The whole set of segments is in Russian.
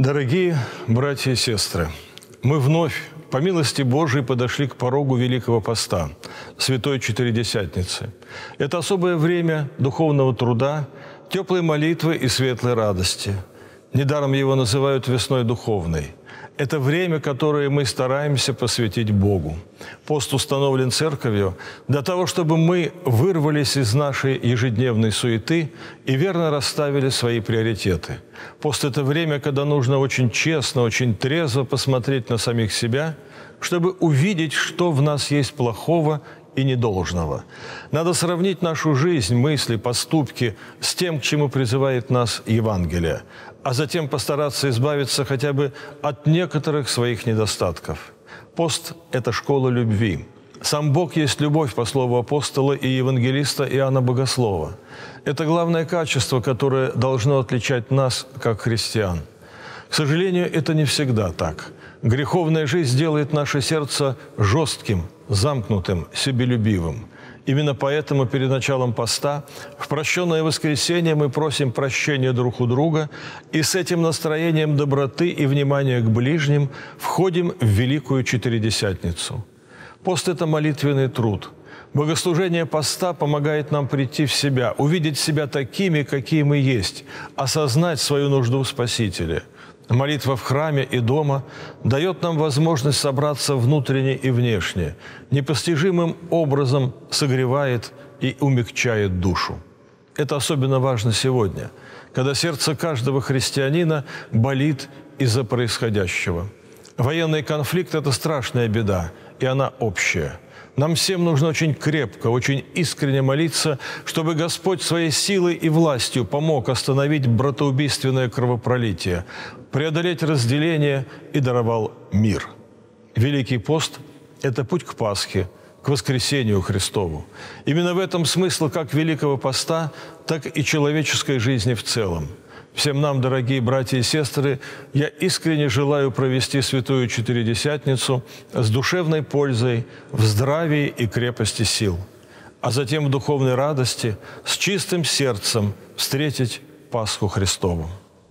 Дорогие братья и сестры, мы вновь, по милости Божией, подошли к порогу Великого Поста, Святой Четыредесятницы. Это особое время духовного труда, теплой молитвы и светлой радости. Недаром его называют весной духовной. Это время, которое мы стараемся посвятить Богу. Пост установлен Церковью для того, чтобы мы вырвались из нашей ежедневной суеты и верно расставили свои приоритеты. Пост – это время, когда нужно очень честно, очень трезво посмотреть на самих себя, чтобы увидеть, что в нас есть плохого и недолжного. Надо сравнить нашу жизнь, мысли, поступки с тем, к чему призывает нас Евангелие, а затем постараться избавиться хотя бы от некоторых своих недостатков. Пост – это школа любви. Сам Бог есть любовь, по слову апостола и евангелиста Иоанна Богослова. Это главное качество, которое должно отличать нас, как христиан. К сожалению, это не всегда так. Греховная жизнь делает наше сердце жестким, замкнутым, себелюбивым. Именно поэтому перед началом поста в прощенное воскресенье мы просим прощения друг у друга и с этим настроением доброты и внимания к ближним входим в Великую Четыредесятницу. Пост – это молитвенный труд. Богослужение поста помогает нам прийти в себя, увидеть себя такими, какие мы есть, осознать свою нужду в Спасителе. Молитва в храме и дома дает нам возможность собраться внутренне и внешне, непостижимым образом согревает и умягчает душу. Это особенно важно сегодня, когда сердце каждого христианина болит из-за происходящего. Военный конфликт – это страшная беда, и она общая. Нам всем нужно очень крепко, очень искренне молиться, чтобы Господь своей силой и властью помог остановить братоубийственное кровопролитие, преодолеть разделение и даровал мир. Великий пост – это путь к Пасхе, к воскресению Христову. Именно в этом смысл как Великого Поста, так и человеческой жизни в целом. Всем нам, дорогие братья и сестры, я искренне желаю провести Святую Четыредесятницу с душевной пользой, в здравии и крепости сил, а затем в духовной радости, с чистым сердцем встретить Пасху Христову.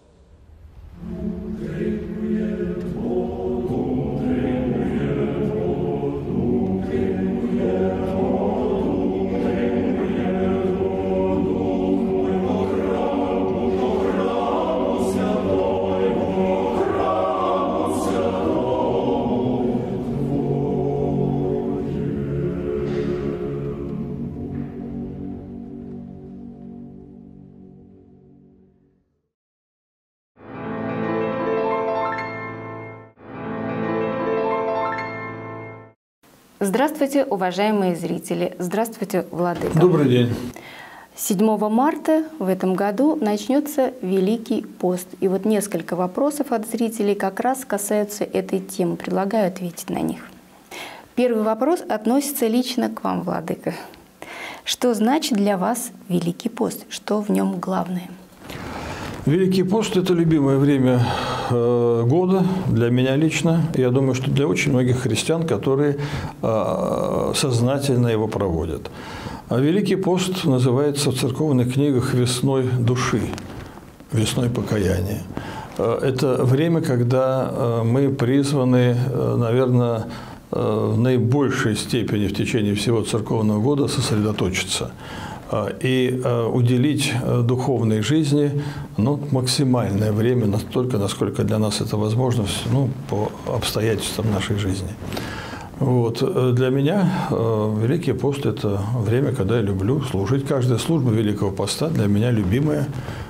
Здравствуйте, уважаемые зрители! Здравствуйте, Владыка! Добрый день! 7 марта в этом году начнется Великий пост. И вот несколько вопросов от зрителей как раз касаются этой темы. Предлагаю ответить на них. Первый вопрос относится лично к вам, Владыка. Что значит для вас Великий пост? Что в нем главное? Великий пост – это любимое время года для меня лично. Я думаю, что для очень многих христиан, которые сознательно его проводят. Великий пост называется в церковных книгах «Весной души», «Весной покаяния». Это время, когда мы призваны, наверное, в наибольшей степени в течение всего церковного года сосредоточиться и уделить духовной жизни максимальное время, настолько, насколько для нас это возможно, по обстоятельствам нашей жизни. Для меня Великий пост – это время, когда я люблю служить. Каждая служба Великого поста для меня любимая,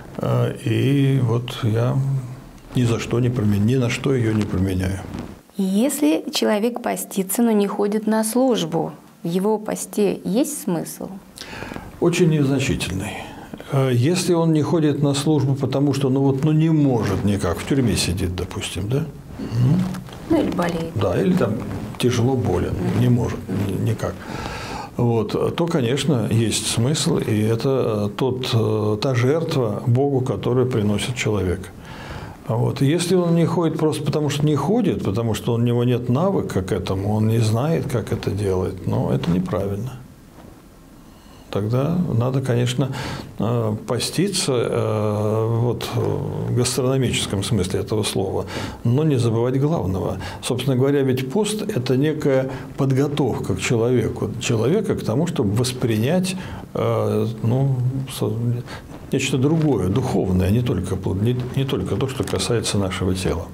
и я ни на что ее не променяю. Если человек постится, но не ходит на службу, в его посте есть смысл? Очень незначительный. Если он не ходит на службу, потому что не может никак, в тюрьме сидит, допустим, да? Или болеет. Да, или там тяжело болен, не может никак. То, конечно, есть смысл, и это та жертва Богу, которую приносит человек. Если он не ходит просто потому, что не ходит, потому что у него нет навыка к этому, он не знает, как это делать, это неправильно. тогда надо, конечно, поститься вот, в гастрономическом смысле этого слова, но не забывать главного. Собственно говоря, ведь пост – это некая подготовка к человека к тому, чтобы воспринять ну, нечто другое, духовное, не только то, что касается нашего тела.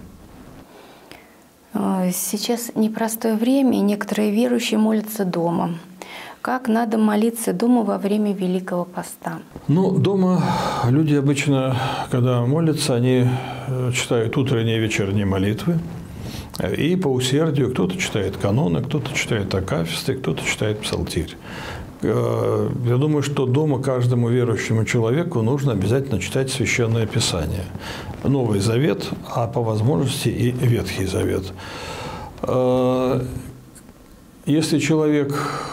Сейчас непростое время, и некоторые верующие молятся дома. Как надо молиться дома во время Великого Поста? Ну, дома люди обычно, когда молятся, они читают утренние и вечерние молитвы. И по усердию кто-то читает каноны, кто-то читает акафисты, кто-то читает псалтирь. Я думаю, что дома каждому верующему человеку нужно обязательно читать Священное Писание. Новый Завет, а по возможности и Ветхий Завет. Если человек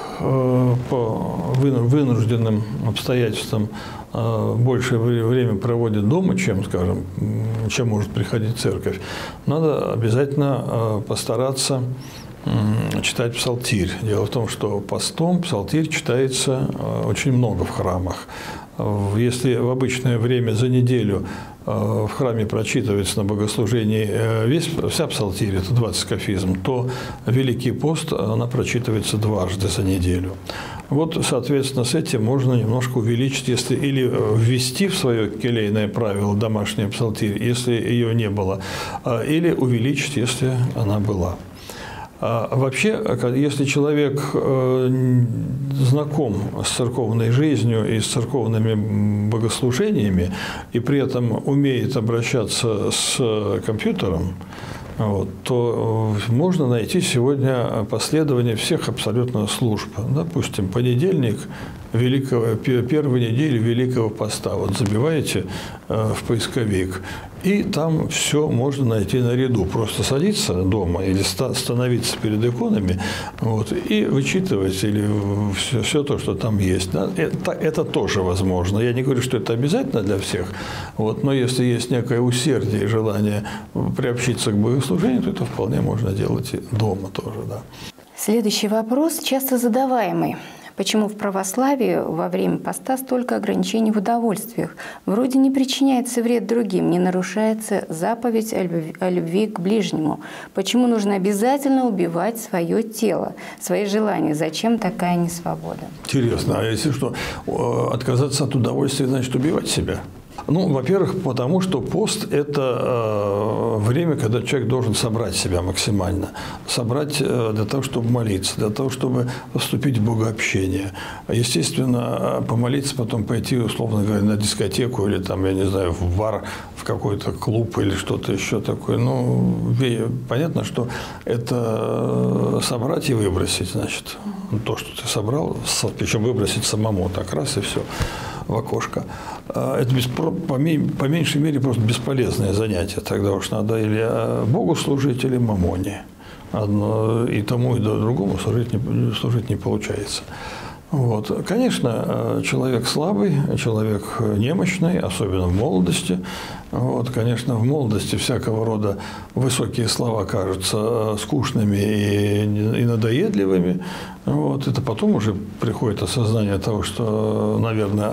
по вынужденным обстоятельствам больше время проводит дома, чем, скажем, чем может приходить в церковь, надо обязательно постараться читать псалтирь. Дело в том, что постом псалтирь читается очень много в храмах. Если в обычное время за неделю в храме прочитывается на богослужении вся псалтирь, это 20 кафизм, то Великий пост, она прочитывается дважды за неделю. Вот, соответственно, с этим можно немножко увеличить, если или ввести в свое келейное правило домашнюю псалтирь, если ее не было, или увеличить, если она была. Вообще, если человек знаком с церковной жизнью и с церковными богослужениями, и при этом умеет обращаться с компьютером, вот, то можно найти сегодня последование всех абсолютно служб. Допустим, понедельник первой недели Великого Поста. Вот забиваете в поисковик, и там все можно найти наряду. Просто садиться дома или становиться перед иконами, вот, и вычитывать или все то, что там есть. Да? Это тоже возможно. Я не говорю, что это обязательно для всех, вот, но если есть некое усердие и желание приобщиться к богослужению, то это вполне можно делать и дома тоже. Да. Следующий вопрос, часто задаваемый. Почему в православии во время поста столько ограничений в удовольствиях? Вроде не причиняется вред другим, не нарушается заповедь о любви к ближнему. Почему нужно обязательно убивать свое тело, свои желания? Зачем такая несвобода? Интересно, а если что, отказаться от удовольствия, значит убивать себя? Ну, во-первых, потому что пост – это время, когда человек должен собрать себя максимально. Собрать для того, чтобы молиться, для того, чтобы вступить в богообщение. Естественно, помолиться, потом пойти, условно говоря, на дискотеку или, там, я не знаю, в бар, в какой-то клуб или что-то еще такое. Ну, понятно, что это собрать и выбросить, значит. То, что ты собрал, причем выбросить самому, так раз и все в окошко. Это по меньшей мере просто бесполезное занятие. Тогда уж надо или Богу служить, или мамоне. И тому, и другому служить не получается. Вот. Конечно, человек слабый, человек немощный, особенно в молодости. Вот, конечно, в молодости всякого рода высокие слова кажутся скучными и надоедливыми. Вот, это потом уже приходит осознание того, что, наверное,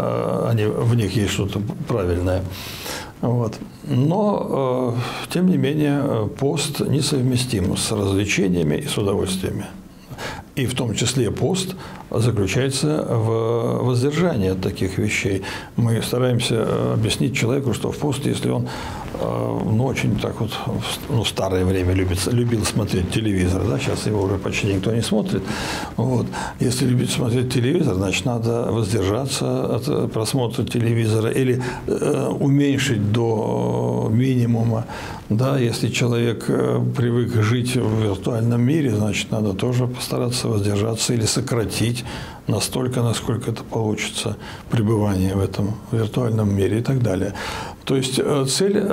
в них есть что-то правильное. Вот. Но, тем не менее, пост несовместим с развлечениями и с удовольствиями. И в том числе пост заключается в воздержании от таких вещей. Мы стараемся объяснить человеку, что в пост, если он очень так вот, в старое время любил смотреть телевизор, да, сейчас его уже почти никто не смотрит. Вот. Если любит смотреть телевизор, значит, надо воздержаться от просмотра телевизора или уменьшить до минимума. Да, если человек привык жить в виртуальном мире, значит, надо тоже постараться воздержаться или сократить настолько, насколько это получится, пребывание в этом виртуальном мире и так далее. То есть цель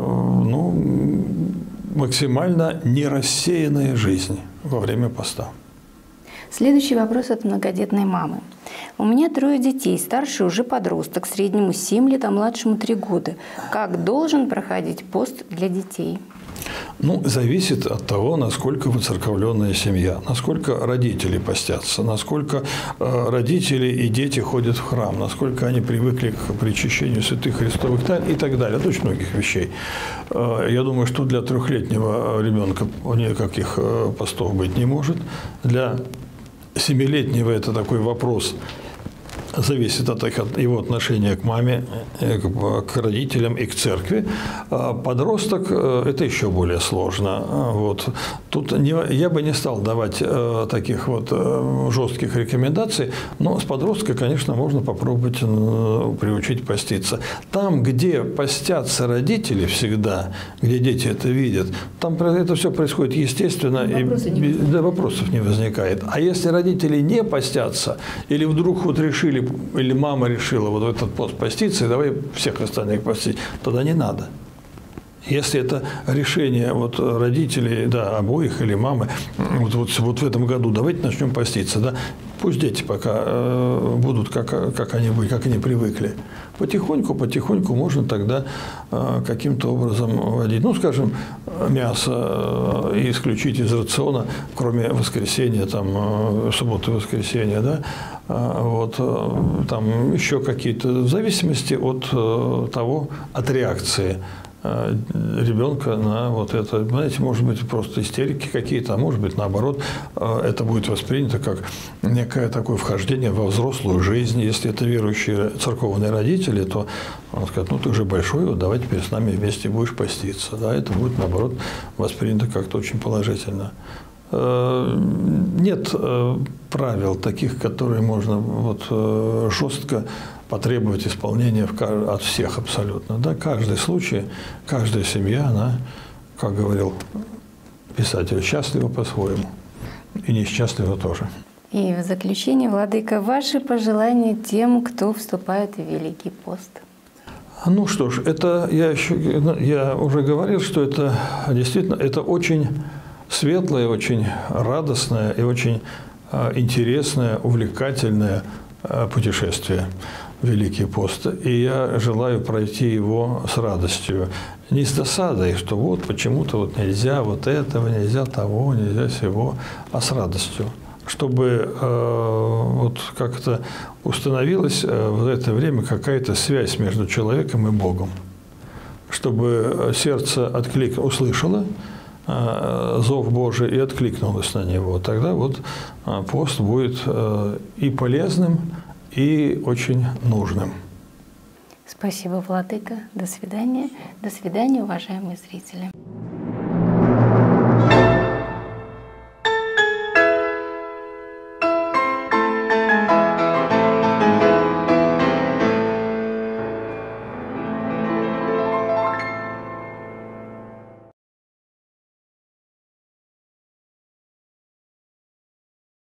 максимально нерассеянная жизнь во время поста. Следующий вопрос от многодетной мамы. У меня 3 детей, старший уже подросток, среднему 7 лет, а младшему 3 года. Как должен проходить пост для детей? Ну, зависит от того, насколько воцерковленная семья, насколько родители постятся, насколько родители и дети ходят в храм, насколько они привыкли к причащению святых христовых тайн и так далее. Это очень многих вещей. Я думаю, что для 3-летнего ребенка никаких постов быть не может. Для 7-летнего это такой вопрос. Зависит от его отношения к маме, к родителям и к церкви. Подросток – это еще более сложно. Вот. Тут я бы не стал давать таких вот жестких рекомендаций, но с подростка, конечно, можно попробовать приучить поститься. Там, где постятся родители всегда, где дети это видят, там это все происходит естественно, и вопросов не возникает. А если родители не постятся или вдруг вот решили, или мама решила вот в этот пост поститься, и давай всех остальных постить, тогда не надо. Если это решение вот родителей, да, обоих или мамы, вот в этом году давайте начнем поститься, да, пусть дети пока будут, как они привыкли. Потихоньку можно тогда каким-то образом вводить. Ну, скажем, мясо исключить из рациона, кроме воскресенья, там, субботы и воскресенья, да, вот, там еще какие-то, в зависимости от того, от реакции ребенка на вот это. Знаете, может быть, просто истерики какие-то, а может быть, наоборот, это будет воспринято как некое такое вхождение во взрослую жизнь. Если это верующие церковные родители, то он скажет, ну, ты уже большой, вот давай теперь с нами вместе будешь поститься. Да, это будет, наоборот, воспринято как-то очень положительно. Нет правил таких, которые можно вот жестко потребовать исполнения от всех абсолютно. Да? Каждый случай, каждая семья, она, как говорил писатель, счастлива по-своему. И несчастлива тоже. И в заключение, владыка, ваши пожелания тем, кто вступает в Великий пост? Ну что ж, это я уже говорил, что это действительно это очень светлое, очень радостное и очень интересное, увлекательное путешествие. Великий пост, и я желаю пройти его с радостью. Не с досадой, что вот почему-то вот нельзя вот этого, нельзя того, нельзя сего, а с радостью. Чтобы вот как-то установилась в это время какая-то связь между человеком и Богом. Чтобы сердце услышало зов Божий и откликнулось на него. Тогда вот пост будет и полезным, и очень нужным. Спасибо, владыка. До свидания. До свидания, уважаемые зрители.